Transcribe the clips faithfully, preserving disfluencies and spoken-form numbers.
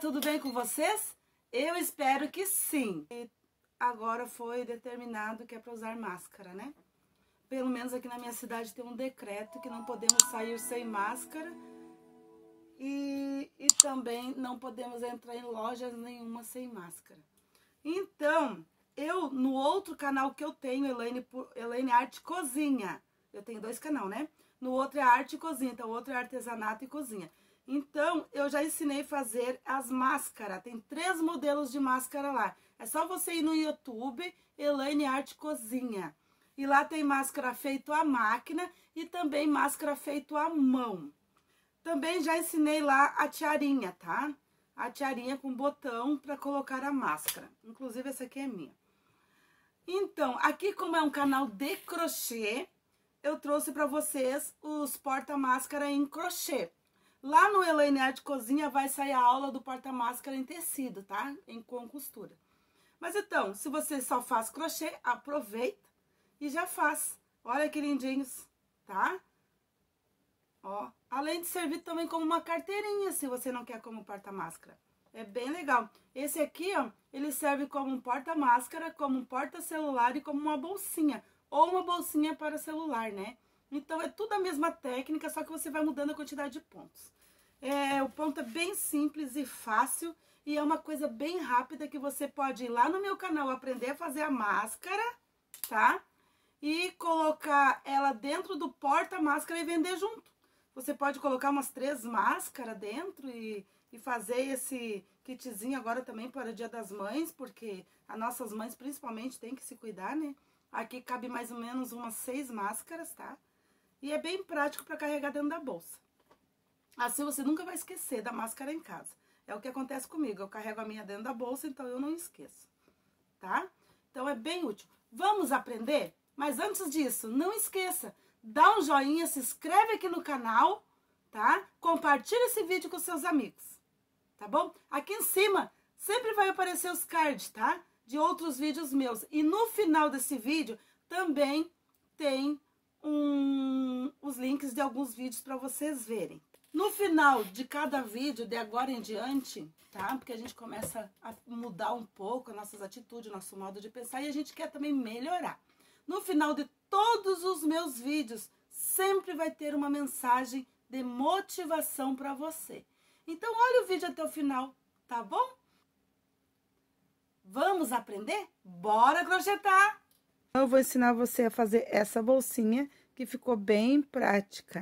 tudo bem com vocês? Eu espero que sim. E agora foi determinado que é para usar máscara, né? Pelo menos aqui na minha cidade tem um decreto que não podemos sair sem máscara e, e também não podemos entrar em lojas nenhuma sem máscara. Então, eu, no outro canal que eu tenho, Elaine, Elaine Arte Cozinha, eu tenho dois canais, né? No outro é Arte e Cozinha, então o outro é Artesanato e Cozinha. Então, eu já ensinei a fazer as máscaras. Tem três modelos de máscara lá. É só você ir no YouTube, Elaine Arte Cozinha. E lá tem máscara feito à máquina e também máscara feito à mão. Também já ensinei lá a tiarinha, tá? A tiarinha com botão para colocar a máscara. Inclusive, essa aqui é minha. Então, aqui como é um canal de crochê, eu trouxe para vocês os porta-máscara em crochê. Lá no Elaine Arte Cozinha vai sair a aula do porta-máscara em tecido, tá? Em com costura. Mas então, se você só faz crochê, aproveita e já faz. Olha que lindinhos, tá? Ó, além de servir também como uma carteirinha, se você não quer como porta-máscara. É bem legal. Esse aqui, ó, ele serve como um porta-máscara, como um porta-celular e como uma bolsinha. Ou uma bolsinha para celular, né? Então, é tudo a mesma técnica, só que você vai mudando a quantidade de pontos. É, o ponto é bem simples e fácil e é uma coisa bem rápida que você pode ir lá no meu canal aprender a fazer a máscara, tá? E colocar ela dentro do porta-máscara e vender junto. Você pode colocar umas três máscaras dentro e, e fazer esse kitzinho agora também para o Dia das Mães, porque as nossas mães principalmente têm que se cuidar, né? Aqui cabe mais ou menos umas seis máscaras, tá? E é bem prático para carregar dentro da bolsa. Assim você nunca vai esquecer da máscara em casa. É o que acontece comigo, eu carrego a minha dentro da bolsa, então eu não esqueço, tá? Então é bem útil. Vamos aprender? Mas antes disso, não esqueça, dá um joinha, se inscreve aqui no canal, tá? Compartilha esse vídeo com seus amigos, tá bom? Aqui em cima sempre vai aparecer os cards, tá? De outros vídeos meus. E no final desse vídeo também tem um, os links de alguns vídeos para vocês verem. No final de cada vídeo, de agora em diante, tá? Porque a gente começa a mudar um pouco as nossas atitudes, nosso modo de pensar e a gente quer também melhorar. No final de todos os meus vídeos, sempre vai ter uma mensagem de motivação para você. Então, olha o vídeo até o final, tá bom? Vamos aprender? Bora crochetar! Eu vou ensinar você a fazer essa bolsinha, que ficou bem prática.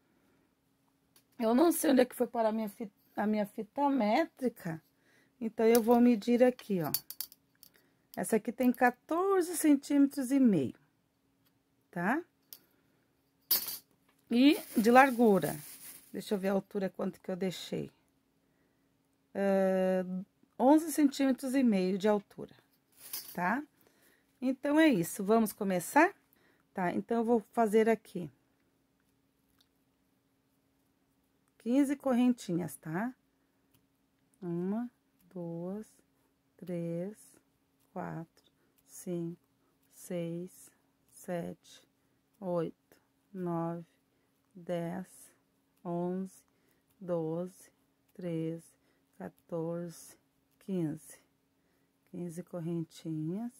Eu não sei onde é que foi para a minha fita, a minha fita métrica, então eu vou medir aqui, ó. Essa aqui tem quatorze centímetros e meio, tá? E de largura, deixa eu ver a altura quanto que eu deixei. Uh, onze centímetros e meio de altura, tá? Então, é isso, vamos começar? Tá, então eu vou fazer aqui quinze correntinhas, tá? Uma, duas, três, quatro, cinco, seis, sete, oito, nove, dez, onze, doze, treze, quatorze, quinze. quinze correntinhas.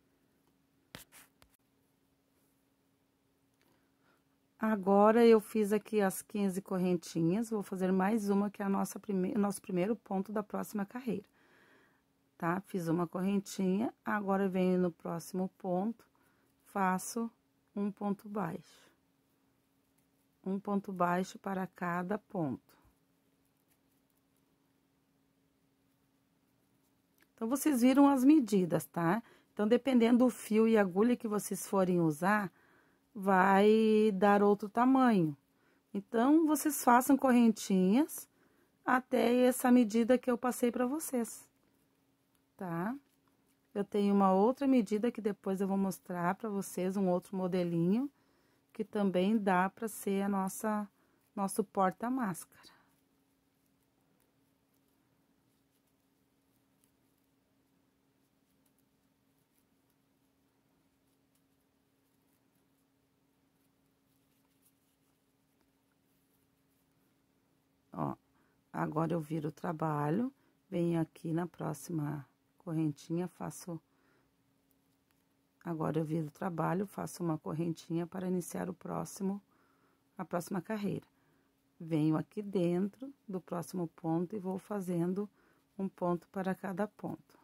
Agora, eu fiz aqui as quinze correntinhas, vou fazer mais uma, que é a nossa prime... nosso primeiro ponto da próxima carreira, tá? Fiz uma correntinha, agora venho no próximo ponto, faço um ponto baixo. Um ponto baixo para cada ponto. Então, vocês viram as medidas, tá? Então, dependendo do fio e agulha que vocês forem usar, vai dar outro tamanho. Então, vocês façam correntinhas até essa medida que eu passei para vocês, tá? Eu tenho uma outra medida que depois eu vou mostrar para vocês, um outro modelinho, que também dá para ser a nossa, nosso porta-máscara. Ó, agora eu viro o trabalho Venho aqui na próxima correntinha, faço... Agora eu viro o trabalho, faço uma correntinha para iniciar o próximo, a próxima carreira. Venho aqui dentro do próximo ponto e vou fazendo um ponto para cada ponto.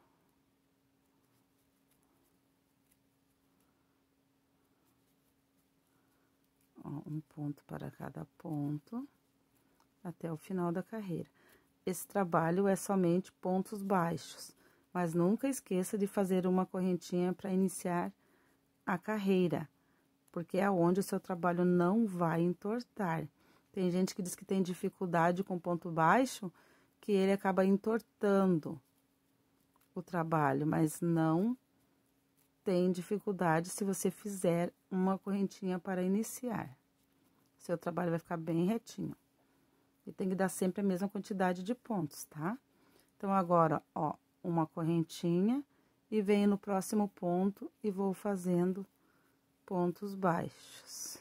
Ó, um ponto para cada ponto, até o final da carreira. Esse trabalho é somente pontos baixos, mas nunca esqueça de fazer uma correntinha para iniciar a carreira, porque é onde o seu trabalho não vai entortar. Tem gente que diz que tem dificuldade com ponto baixo, que ele acaba entortando o trabalho, mas não tem dificuldade se você fizer uma correntinha para iniciar. Seu trabalho vai ficar bem retinho. E tem que dar sempre a mesma quantidade de pontos, tá? Então, agora, ó, uma correntinha e venho no próximo ponto e vou fazendo pontos baixos.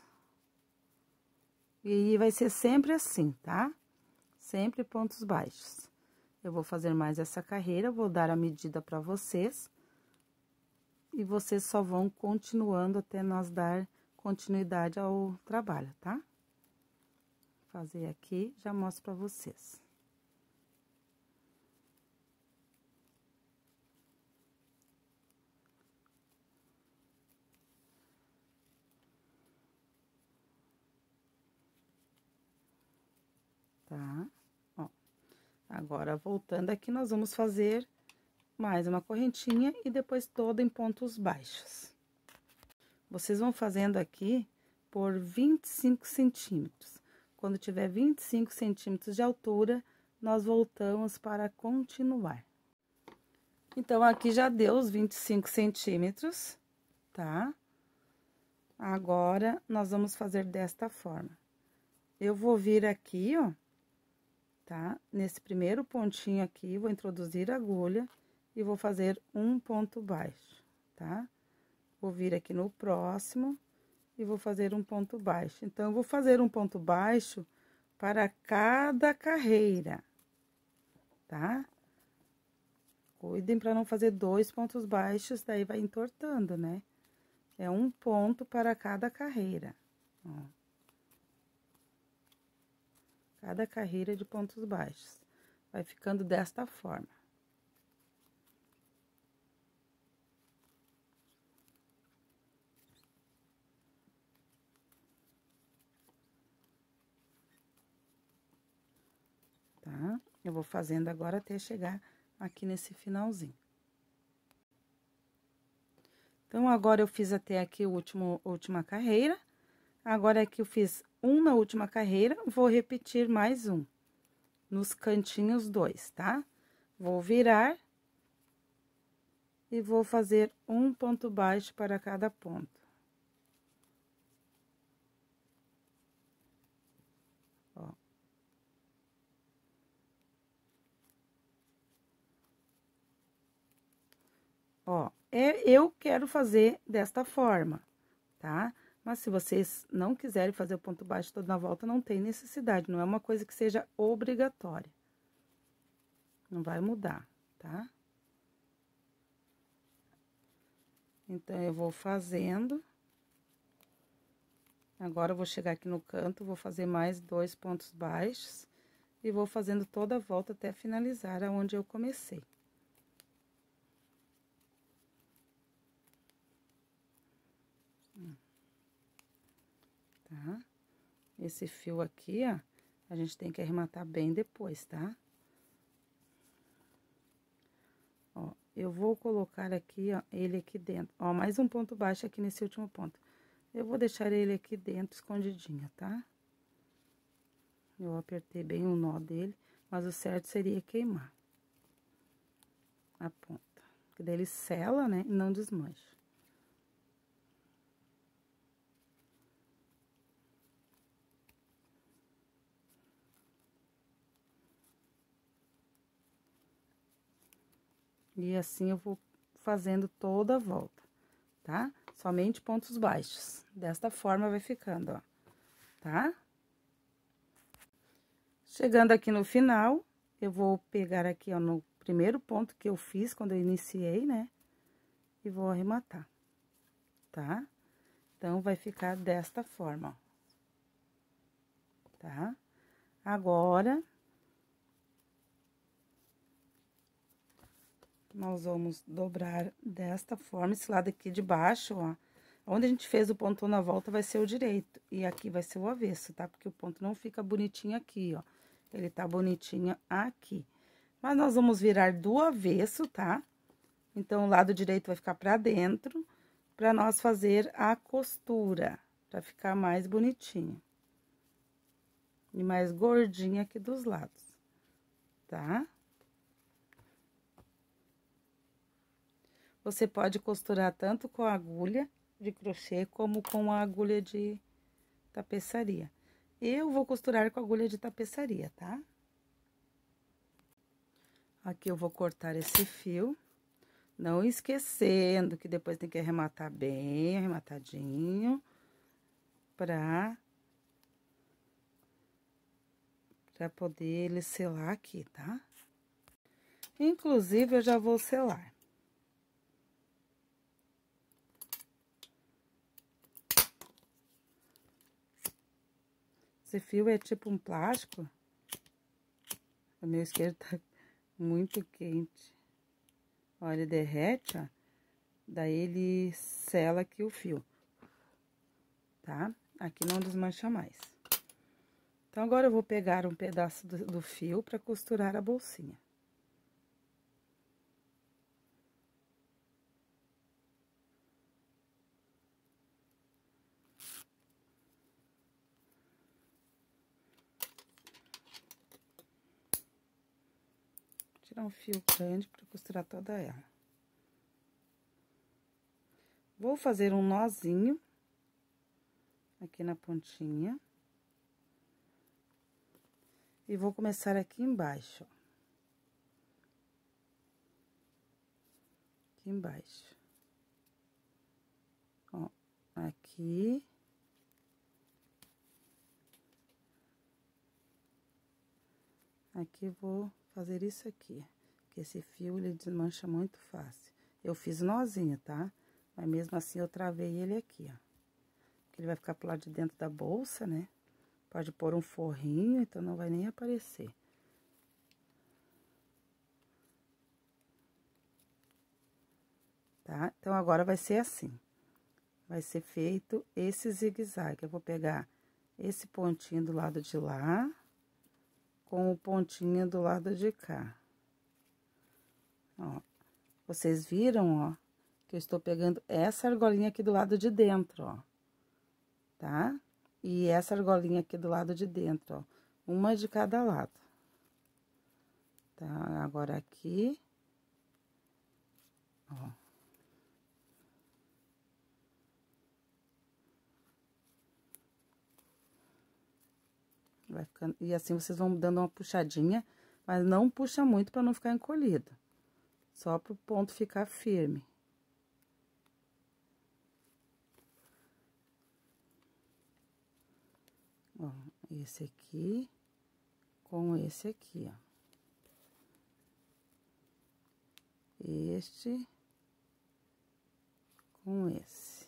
E vai ser sempre assim, tá? Sempre pontos baixos. Eu vou fazer mais essa carreira, vou dar a medida para vocês. E vocês só vão continuando até nós dar continuidade ao trabalho, tá? Vou fazer aqui, já mostro para vocês. Tá? Ó, agora, voltando aqui, nós vamos fazer mais uma correntinha e depois toda em pontos baixos. Vocês vão fazendo aqui por vinte e cinco centímetros. Quando tiver vinte e cinco centímetros de altura, nós voltamos para continuar. Então, aqui já deu os vinte e cinco centímetros, tá? Agora, nós vamos fazer desta forma. Eu vou vir aqui, ó, tá? Nesse primeiro pontinho aqui, vou introduzir a agulha e vou fazer um ponto baixo, tá? Vou vir aqui no próximo e vou fazer um ponto baixo. Então, eu vou fazer um ponto baixo para cada carreira, tá? Cuidem para não fazer dois pontos baixos, daí vai entortando, né? É um ponto para cada carreira, ó. Cada carreira de pontos baixos. Vai ficando desta forma. Tá? Eu vou fazendo agora até chegar aqui nesse finalzinho. Então, agora eu fiz até aqui o último, última carreira. Agora que eu fiz um na última carreira, vou repetir mais um. Nos cantinhos dois, tá? Vou virar. E vou fazer um ponto baixo para cada ponto. Ó, é, eu quero fazer desta forma, tá? Mas se vocês não quiserem fazer o ponto baixo toda na volta, não tem necessidade, não é uma coisa que seja obrigatória. Não vai mudar, tá? Então, eu vou fazendo. Agora, eu vou chegar aqui no canto, vou fazer mais dois pontos baixos. E vou fazendo toda a volta até finalizar aonde eu comecei. Tá? Esse fio aqui, ó, a gente tem que arrematar bem depois, tá? Ó, eu vou colocar aqui, ó, ele aqui dentro. Ó, mais um ponto baixo aqui nesse último ponto. Eu vou deixar ele aqui dentro, escondidinho, tá? Eu apertei bem o nó dele, mas o certo seria queimar a ponta. Que daí ele sela, né, e não desmancha. E assim eu vou fazendo toda a volta, tá? Somente pontos baixos. Desta forma vai ficando, ó, tá? Chegando aqui no final, eu vou pegar aqui, ó, no primeiro ponto que eu fiz quando eu iniciei, né? E vou arrematar, tá? Então, vai ficar desta forma, ó. Tá? Agora, nós vamos dobrar desta forma, esse lado aqui de baixo, ó. Onde a gente fez o ponto na volta vai ser o direito, e aqui vai ser o avesso, tá? Porque o ponto não fica bonitinho aqui, ó. Ele tá bonitinho aqui. Mas nós vamos virar do avesso, tá? Então, o lado direito vai ficar pra dentro, pra nós fazer a costura, pra ficar mais bonitinho. E mais gordinha aqui dos lados, tá? Você pode costurar tanto com a agulha de crochê, como com a agulha de tapeçaria. Eu vou costurar com a agulha de tapeçaria, tá? Aqui eu vou cortar esse fio, não esquecendo que depois tem que arrematar bem arrematadinho, pra... Pra poder ele selar aqui, tá? Inclusive, eu já vou selar. Esse fio é tipo um plástico. O meu isqueiro tá muito quente. Ó, ele derrete, ó. Daí, ele sela aqui o fio. Tá? Aqui não desmancha mais. Então, agora eu vou pegar um pedaço do, do fio pra costurar a bolsinha. Vou tirar um fio grande pra costurar toda ela. Vou fazer um nozinho aqui na pontinha. E vou começar aqui embaixo, ó. Aqui embaixo. Ó, aqui. Aqui vou fazer isso aqui, porque esse fio ele desmancha muito fácil. Eu fiz nozinho, tá? Mas mesmo assim eu travei ele aqui, ó. Porque ele vai ficar pro lado de dentro da bolsa, né? Pode pôr um forrinho, então não vai nem aparecer. Tá? Então, agora vai ser assim. Vai ser feito esse zigue-zague. Eu vou pegar esse pontinho do lado de lá, com o pontinho do lado de cá. Ó, vocês viram, ó, que eu estou pegando essa argolinha aqui do lado de dentro, ó. Tá? E essa argolinha aqui do lado de dentro, ó. Uma de cada lado. Tá? Agora aqui. Ó. Vai ficando... E assim vocês vão dando uma puxadinha, mas não puxa muito pra não ficar encolhido. Só pro ponto ficar firme. Ó, esse aqui com esse aqui, ó. Este com esse.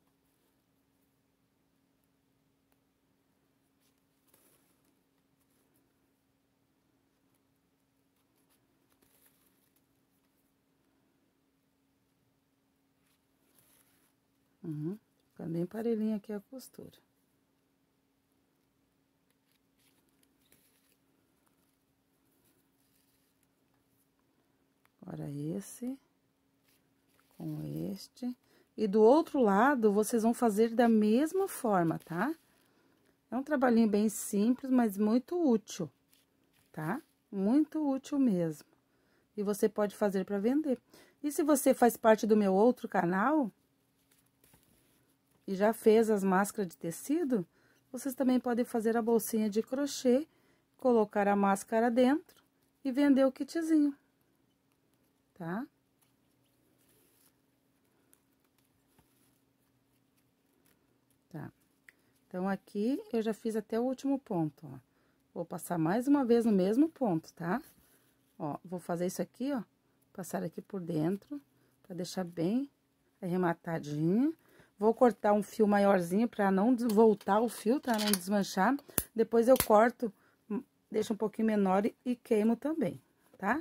Uhum. Fica bem parelhinha aqui a costura. Agora, esse com este. E do outro lado, vocês vão fazer da mesma forma, tá? É um trabalhinho bem simples, mas muito útil, tá? Muito útil mesmo. E você pode fazer para vender. E se você faz parte do meu outro canal e já fez as máscaras de tecido, vocês também podem fazer a bolsinha de crochê, colocar a máscara dentro e vender o kitzinho, tá? Tá. Então, aqui eu já fiz até o último ponto, ó. Vou passar mais uma vez no mesmo ponto, tá? Ó, vou fazer isso aqui, ó, passar aqui por dentro, pra deixar bem arrematadinho. Vou cortar um fio maiorzinho pra não voltar o fio, tá? Não desmanchar. Depois eu corto, deixo um pouquinho menor e, e queimo também, tá?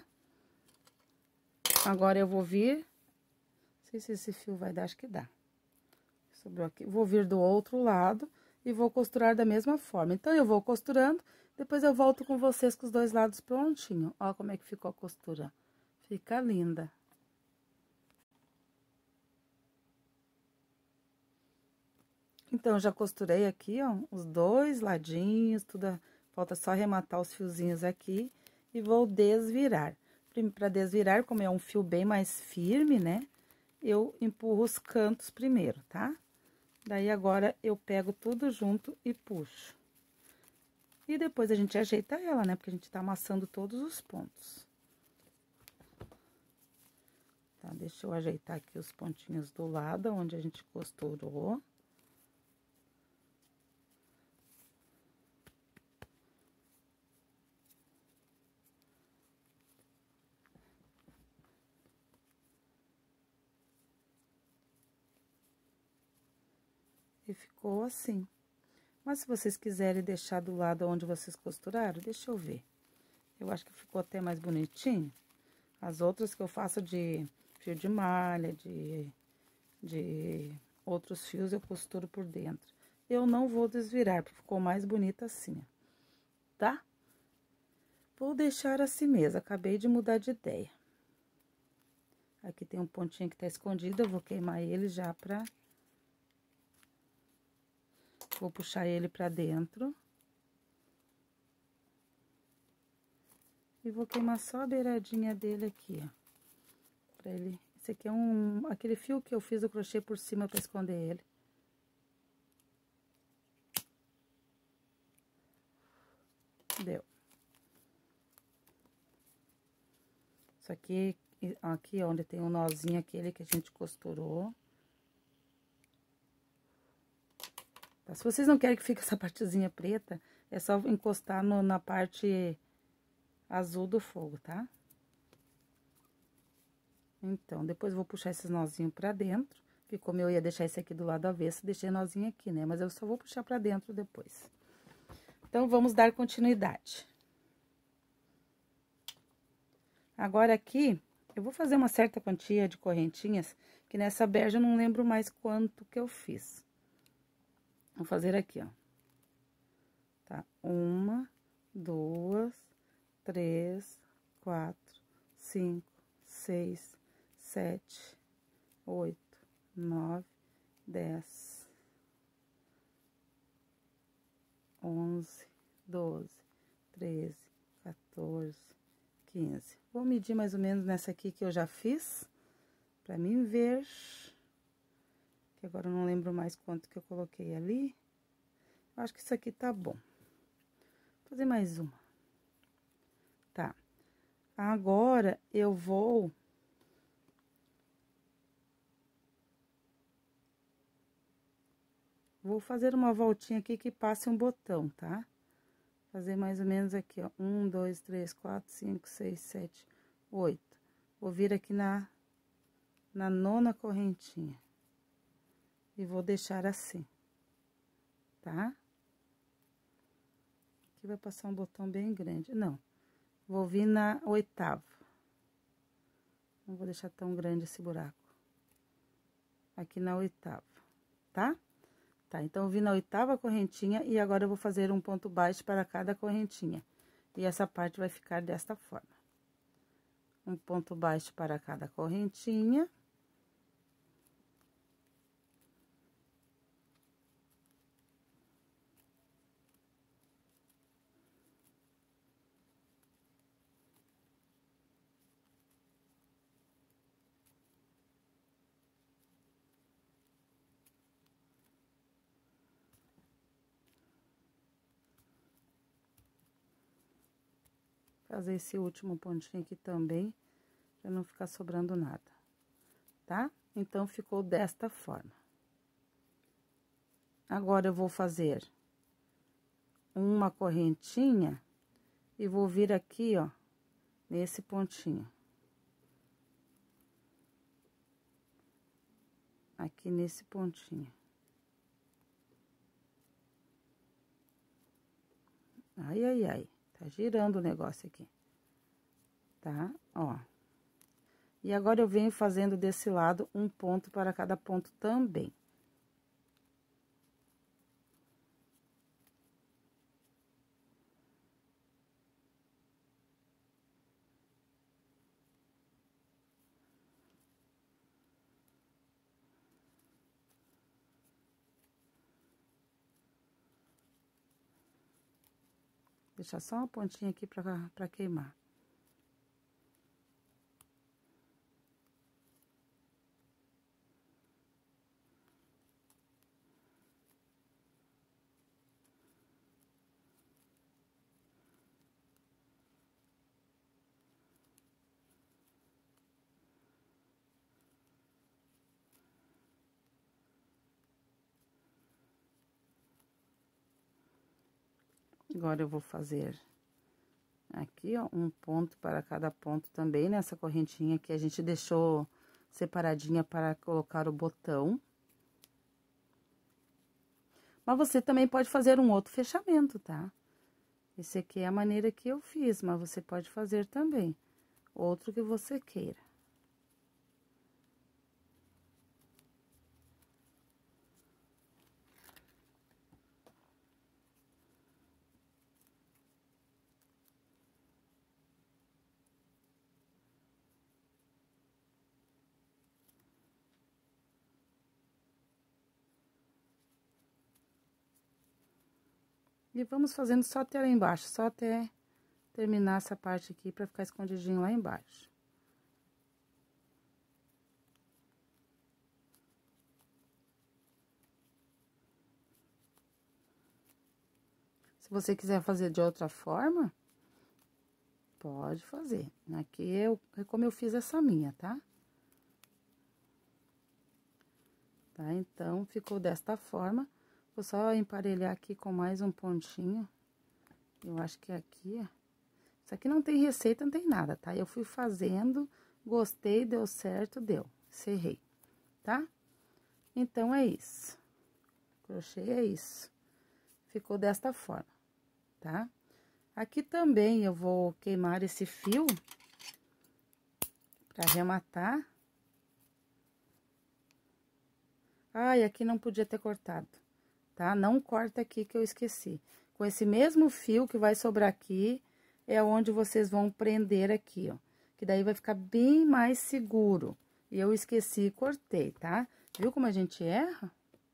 Agora eu vou vir, não sei se esse fio vai dar, acho que dá. Sobrou aqui. Vou vir do outro lado e vou costurar da mesma forma. Então, eu vou costurando, depois eu volto com vocês com os dois lados prontinho. Ó como é que ficou a costura. Fica linda. Então, já costurei aqui, ó, os dois ladinhos, tudo, falta só arrematar os fiozinhos aqui e vou desvirar. Para desvirar, como é um fio bem mais firme, né, eu empurro os cantos primeiro, tá? Daí, agora, eu pego tudo junto e puxo. E depois a gente ajeita ela, né, porque a gente tá amassando todos os pontos. Tá, deixa eu ajeitar aqui os pontinhos do lado, onde a gente costurou. E ficou assim. Mas se vocês quiserem deixar do lado onde vocês costuraram, deixa eu ver. Eu acho que ficou até mais bonitinho. As outras que eu faço de fio de malha, de, de outros fios, eu costuro por dentro. Eu não vou desvirar, porque ficou mais bonita assim, tá? Vou deixar assim mesmo, acabei de mudar de ideia. Aqui tem um pontinho que tá escondido, eu vou queimar ele já pra... Vou puxar ele pra dentro. E vou queimar só a beiradinha dele aqui, ó. Pra ele... Esse aqui é um... aquele fio que eu fiz o crochê por cima pra esconder ele. Deu. Isso aqui, aqui onde tem um nozinho, aquele que a gente costurou. Tá? Se vocês não querem que fique essa partezinha preta, é só encostar no, na parte azul do fogo, tá? Então, depois eu vou puxar esses nozinhos pra dentro, que como eu ia deixar esse aqui do lado avesso, deixei nozinho aqui, né? Mas eu só vou puxar pra dentro depois. Então, vamos dar continuidade. Agora aqui, eu vou fazer uma certa quantia de correntinhas, que nessa bege eu não lembro mais quanto que eu fiz. Vou fazer aqui, ó. Tá? Uma, duas, três, quatro, cinco, seis, sete, oito, nove, dez, onze, doze, treze, quatorze, quinze. Vou medir mais ou menos nessa aqui que eu já fiz, pra mim ver... que agora eu não lembro mais quanto que eu coloquei ali. Eu acho que isso aqui tá bom. Vou fazer mais uma. Tá. Agora, eu vou... Vou fazer uma voltinha aqui que passe um botão, tá? Fazer mais ou menos aqui, ó. Um, dois, três, quatro, cinco, seis, sete, oito. Vou vir aqui na, na nona correntinha. E vou deixar assim, tá? Aqui vai passar um botão bem grande. Não, vou vir na oitava. Não vou deixar tão grande esse buraco. Aqui na oitava, tá? Tá, então eu vim na oitava correntinha e agora eu vou fazer um ponto baixo para cada correntinha. E essa parte vai ficar desta forma. Um ponto baixo para cada correntinha. Fazer esse último pontinho aqui também, pra não ficar sobrando nada, tá? Então, ficou desta forma. Agora, eu vou fazer uma correntinha e vou vir aqui, ó, nesse pontinho. Aqui nesse pontinho. Ai, ai, ai, tá girando o negócio aqui, tá? Ó. E agora eu venho fazendo desse lado um ponto para cada ponto também. Deixar só uma pontinha aqui pra, pra queimar. Agora eu vou fazer aqui, ó, um ponto para cada ponto também, nessa correntinha que a gente deixou separadinha para colocar o botão. Mas você também pode fazer um outro fechamento, tá? Esse aqui é a maneira que eu fiz, mas você pode fazer também outro que você queira. E vamos fazendo só até lá embaixo, só até terminar essa parte aqui pra ficar escondidinho lá embaixo. Se você quiser fazer de outra forma, pode fazer. Aqui eu, é como eu fiz essa minha, tá? Tá? Então, ficou desta forma. Vou só emparelhar aqui com mais um pontinho. Eu acho que aqui, ó. Isso aqui não tem receita, não tem nada, tá? Eu fui fazendo, gostei, deu certo, deu. Cerrei, tá? Então, é isso. Crochê é isso. Ficou desta forma, tá? Aqui também eu vou queimar esse fio pra arrematar. Ai, aqui não podia ter cortado, tá? Não corta aqui que eu esqueci. Com esse mesmo fio que vai sobrar aqui, é onde vocês vão prender aqui, ó. Que daí vai ficar bem mais seguro. E eu esqueci e cortei, tá? Viu como a gente erra?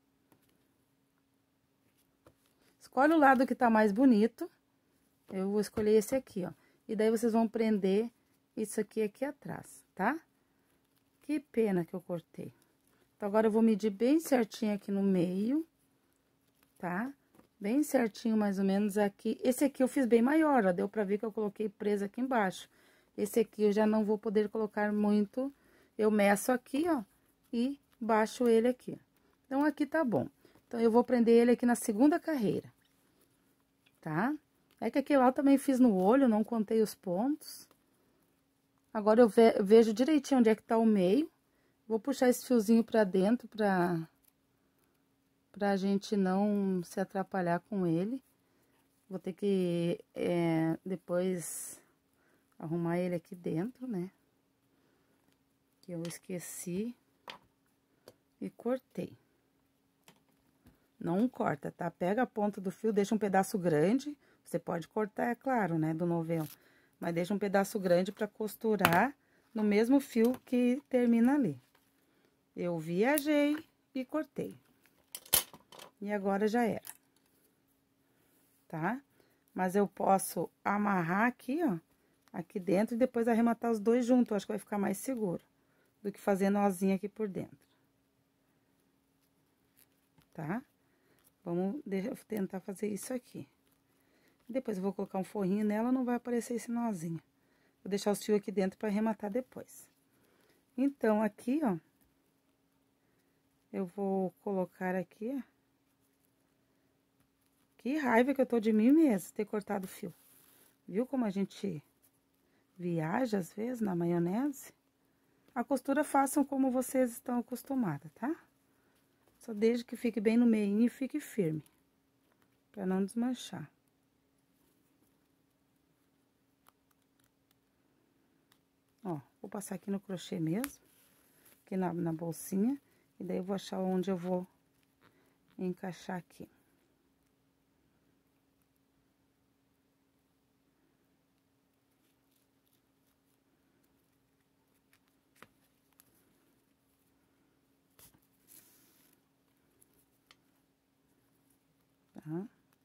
Escolhe o lado que tá mais bonito. Eu vou escolher esse aqui, ó. E daí vocês vão prender isso aqui aqui atrás, tá? Que pena que eu cortei. Então, agora eu vou medir bem certinho aqui no meio, tá? Bem certinho, mais ou menos aqui. Esse aqui eu fiz bem maior, ó. Deu pra ver que eu coloquei preso aqui embaixo. Esse aqui eu já não vou poder colocar muito. Eu meço aqui, ó, e baixo ele aqui. Então, aqui tá bom. Então, eu vou prender ele aqui na segunda carreira, tá? É que aqui lá eu também fiz no olho, não contei os pontos. Agora, eu ve vejo direitinho onde é que tá o meio. Vou puxar esse fiozinho pra dentro, pra, pra gente não se atrapalhar com ele. Vou ter que, é, depois, arrumar ele aqui dentro, né? Que eu esqueci e cortei. Não corta, tá? Pega a ponta do fio, deixa um pedaço grande. Você pode cortar, é claro, né? Do novelo. Mas deixa um pedaço grande pra costurar no mesmo fio que termina ali. Eu viajei e cortei. E agora já era. Tá? Mas eu posso amarrar aqui, ó. Aqui dentro e depois arrematar os dois juntos. Eu acho que vai ficar mais seguro do que fazer nozinho aqui por dentro. Tá? Vamos tentar fazer isso aqui. Depois eu vou colocar um forrinho nela, não vai aparecer esse nozinho. Vou deixar os fios aqui dentro para arrematar depois. Então, aqui, ó. Eu vou colocar aqui, ó. Que raiva que eu tô de mim mesmo, ter cortado o fio. Viu como a gente viaja às vezes na maionese, a costura façam como vocês estão acostumadas, tá? Só desde que fique bem no meio e fique firme, para não desmanchar. Ó, vou passar aqui no crochê mesmo, aqui na, na bolsinha, e daí eu vou achar onde eu vou encaixar aqui. Tá?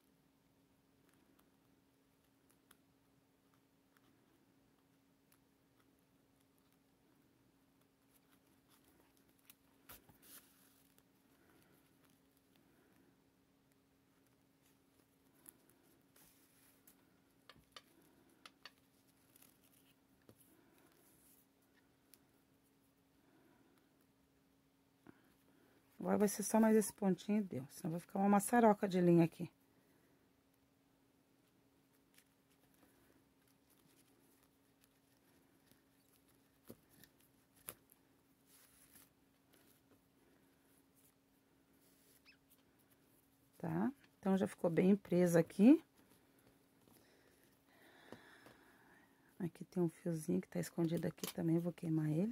Agora vai ser só mais esse pontinho e deu, senão vai ficar uma maçaroca de linha aqui. Tá? Então, já ficou bem presa aqui. Aqui tem um fiozinho que tá escondido aqui também, vou queimar ele.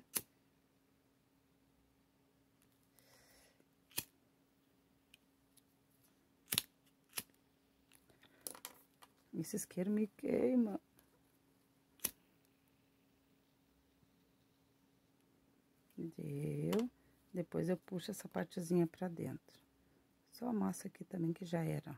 Esse isqueiro me queima. Deu. Depois eu puxo essa partezinha pra dentro. Só a massa aqui também que já era.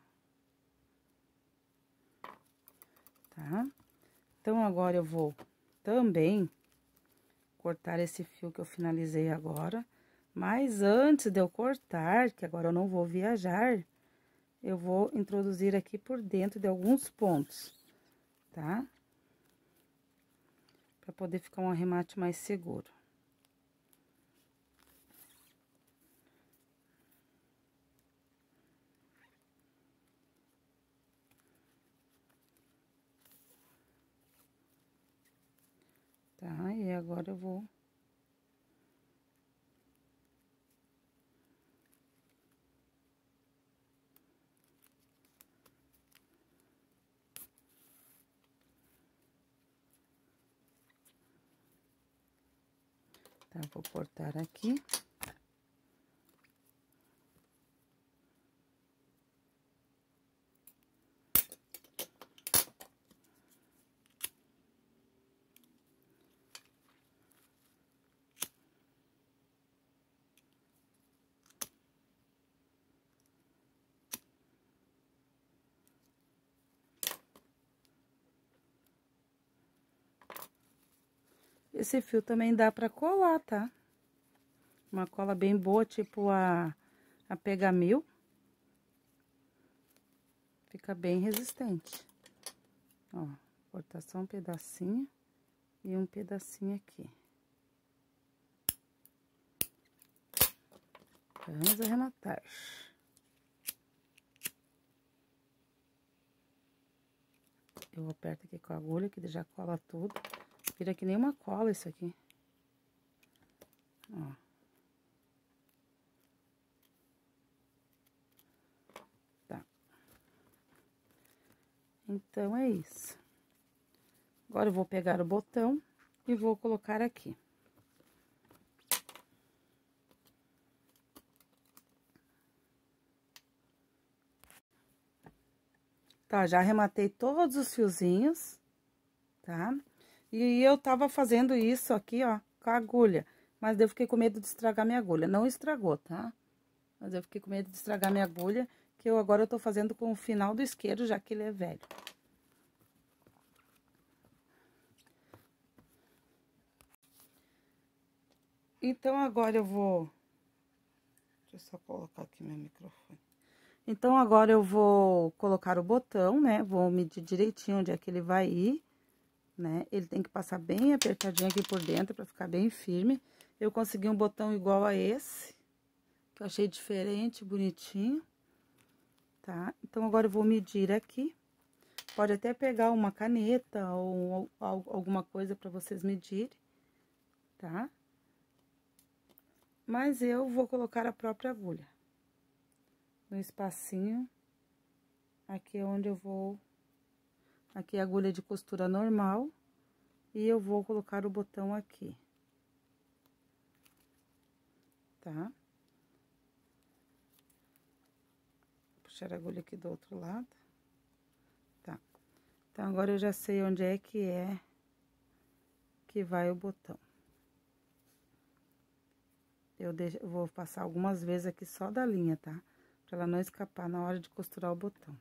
Tá? Então, agora eu vou também cortar esse fio que eu finalizei agora. Mas antes de eu cortar, que agora eu não vou viajar, eu vou introduzir aqui por dentro de alguns pontos, tá? Pra poder ficar um arremate mais seguro. Tá? E agora eu vou... Tá, vou cortar aqui. Esse fio também dá pra colar, tá? Uma cola bem boa, tipo a, a Pegamil. Fica bem resistente. Ó, cortar só um pedacinho e um pedacinho aqui. Vamos arrematar. Eu aperto aqui com a agulha, que já cola tudo. Vira que nem uma cola isso aqui. Ó. Tá. Então, é isso. Agora, eu vou pegar o botão e vou colocar aqui. Tá, já arrematei todos os fiozinhos, tá? E eu tava fazendo isso aqui, ó, com a agulha. Mas eu fiquei com medo de estragar minha agulha. Não estragou, tá? Mas eu fiquei com medo de estragar minha agulha, que eu agora eu tô fazendo com o final do isqueiro, já que ele é velho. Então, agora eu vou... Deixa eu só colocar aqui meu microfone. Então, agora eu vou colocar o botão, né? Vou medir direitinho onde é que ele vai ir, né? Ele tem que passar bem apertadinho aqui por dentro pra ficar bem firme. Eu consegui um botão igual a esse, que eu achei diferente, bonitinho, tá? Então, agora eu vou medir aqui, Pode até pegar uma caneta ou, ou alguma coisa para vocês medirem, tá? Mas eu vou colocar a própria agulha no espacinho. Aqui é onde eu vou... Aqui é a agulha de costura normal. E eu vou colocar o botão aqui. Tá? Puxar a agulha aqui do outro lado. Tá. Então, agora eu já sei onde é que é que vai o botão. Eu, deixo, eu vou passar algumas vezes aqui só da linha, tá? Pra ela não escapar na hora de costurar o botão.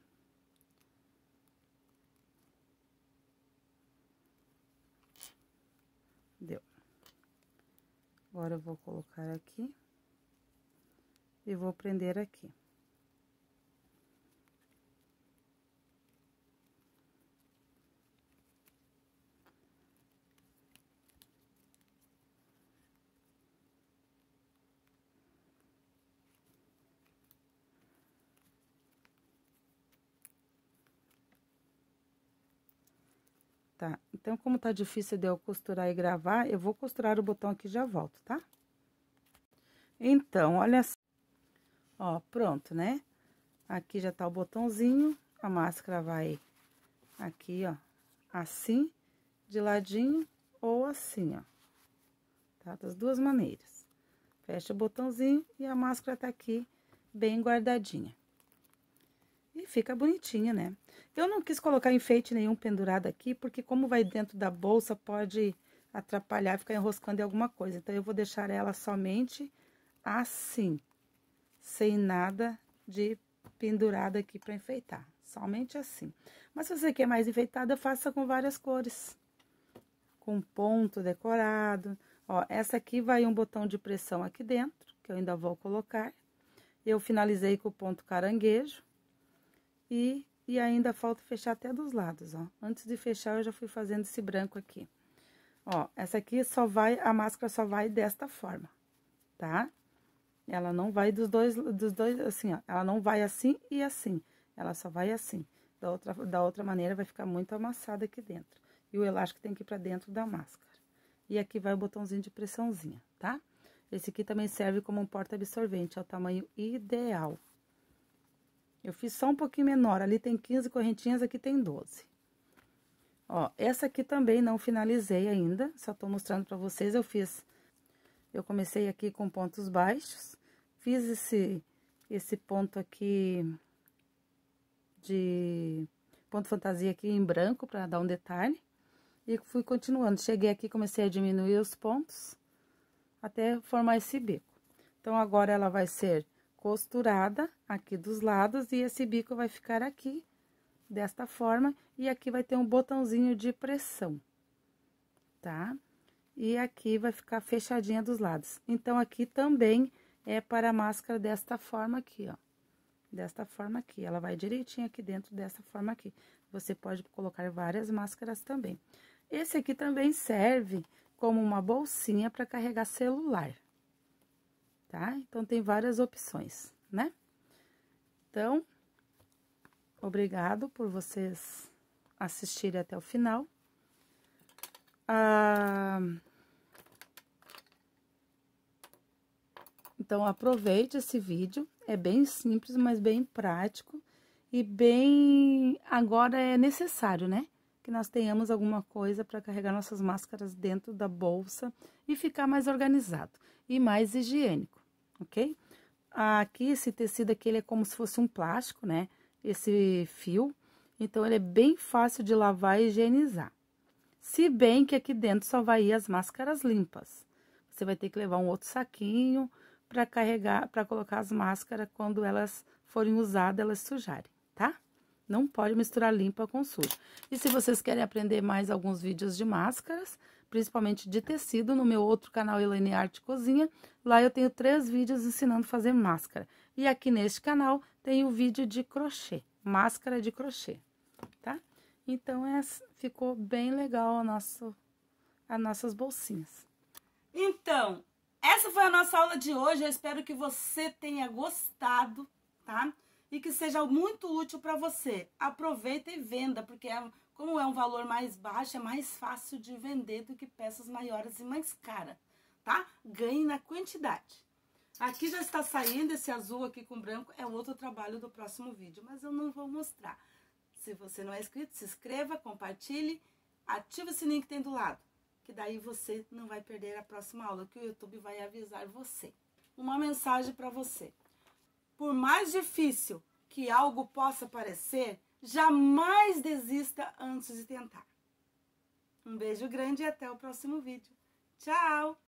Deu. Agora eu vou colocar aqui. E vou prender aqui. Tá, então, como tá difícil de eu costurar e gravar, eu vou costurar o botão aqui e já volto, tá? Então, olha só. Ó, pronto, né? Aqui já tá o botãozinho, a máscara vai aqui, ó, assim, de ladinho ou assim, ó. Tá? Das duas maneiras. Fecha o botãozinho e a máscara tá aqui bem guardadinha. E fica bonitinha, né? Eu não quis colocar enfeite nenhum pendurado aqui, porque como vai dentro da bolsa, pode atrapalhar, ficar enroscando em alguma coisa. Então, eu vou deixar ela somente assim, sem nada de pendurado aqui para enfeitar. Somente assim. Mas se você quer mais enfeitada, faça com várias cores. Com ponto decorado. Ó, essa aqui vai um botão de pressão aqui dentro, que eu ainda vou colocar. Eu finalizei com o ponto caranguejo. E, e ainda falta fechar até dos lados, ó. Antes de fechar, eu já fui fazendo esse branco aqui. Ó, essa aqui só vai, a máscara só vai desta forma, tá? Ela não vai dos dois, dos dois, assim, ó. Ela não vai assim e assim. Ela só vai assim. Da outra, da outra maneira, vai ficar muito amassada aqui dentro. E o elástico tem que ir pra dentro da máscara. E aqui vai o botãozinho de pressãozinha, tá? Esse aqui também serve como um porta-absorvente, é o tamanho ideal. Eu fiz só um pouquinho menor, ali tem quinze correntinhas, aqui tem doze. Ó, essa aqui também não finalizei ainda, só tô mostrando pra vocês, eu fiz... Eu comecei aqui com pontos baixos, fiz esse, esse ponto aqui de ponto fantasia aqui em branco pra dar um detalhe. E fui continuando, cheguei aqui, comecei a diminuir os pontos, até formar esse bico. Então, agora ela vai ser costurada aqui dos lados e esse bico vai ficar aqui, desta forma, e aqui vai ter um botãozinho de pressão, tá? E aqui vai ficar fechadinha dos lados. Então, aqui também é para a máscara desta forma aqui, ó. Desta forma aqui, ela vai direitinho aqui dentro dessa forma aqui. Você pode colocar várias máscaras também. Esse aqui também serve como uma bolsinha para carregar celular. Tá? Então, tem várias opções, né? Então, obrigado por vocês assistirem até o final. Ah, então, aproveite esse vídeo. É bem simples, mas bem prático. E bem... Agora é necessário, né? Que nós tenhamos alguma coisa para carregar nossas máscaras dentro da bolsa e ficar mais organizado e mais higiênico, ok? Aqui, esse tecido aqui, ele é como se fosse um plástico, né? Esse fio, então, ele é bem fácil de lavar e higienizar. Se bem que aqui dentro só vai ir as máscaras limpas. Você vai ter que levar um outro saquinho para carregar, para colocar as máscaras quando elas forem usadas, elas sujarem, tá? Não pode misturar limpa com sujo. E se vocês querem aprender mais alguns vídeos de máscaras, principalmente de tecido, no meu outro canal Elaine Arte Cozinha, lá eu tenho três vídeos ensinando a fazer máscara. E aqui neste canal tem o vídeo de crochê, máscara de crochê, tá? Então, é, ficou bem legal a nosso, as nossas bolsinhas. Então, essa foi a nossa aula de hoje, eu espero que você tenha gostado, tá? e que seja muito útil para você. Aproveita e venda, porque é, como é um valor mais baixo, é mais fácil de vender do que peças maiores e mais caras, tá? Ganhe na quantidade. Aqui já está saindo esse azul aqui com branco, é outro trabalho do próximo vídeo, mas eu não vou mostrar. Se você não é inscrito, se inscreva, compartilhe, ative o sininho que tem do lado, que daí você não vai perder a próxima aula, que o YouTube vai avisar você. Uma mensagem para você. Por mais difícil que algo possa parecer, jamais desista antes de tentar. Um beijo grande e até o próximo vídeo. Tchau!